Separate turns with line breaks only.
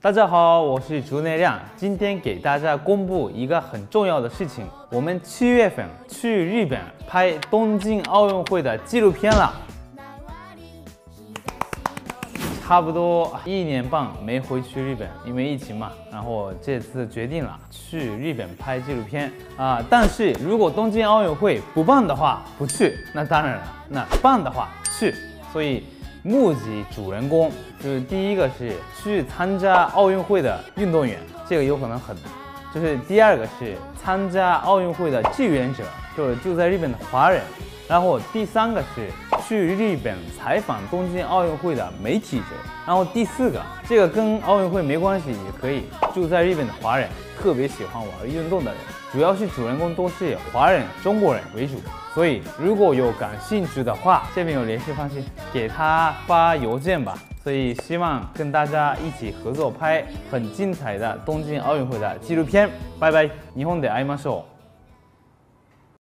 大家好，我是竹内亮，今天给大家公布一个很重要的事情，我们7月份去日本拍东京奥运会的纪录片了。差不多1年半没回去日本，因为疫情嘛，然后这次决定了去日本拍纪录片啊。但是如果东京奥运会不办的话，不去，那当然了，那办的话去。所以目击主人公就是第一个是去参加奥运会的运动员，这个有可能很，就是第二个是参加奥运会的志愿者，就在日本的华人。然后第三个是去日本采访东京奥运会的媒体者，然后第四个，这个跟奥运会没关系，也可以住在日本的华人，特别喜欢玩运动的人，主要是主人公都是华人、中国人为主。所以如果有感兴趣的话，这边有联系方式，给他发邮件吧。所以希望跟大家一起合作拍很精彩的东京奥运会的纪录片。拜拜，日本で会いましょう。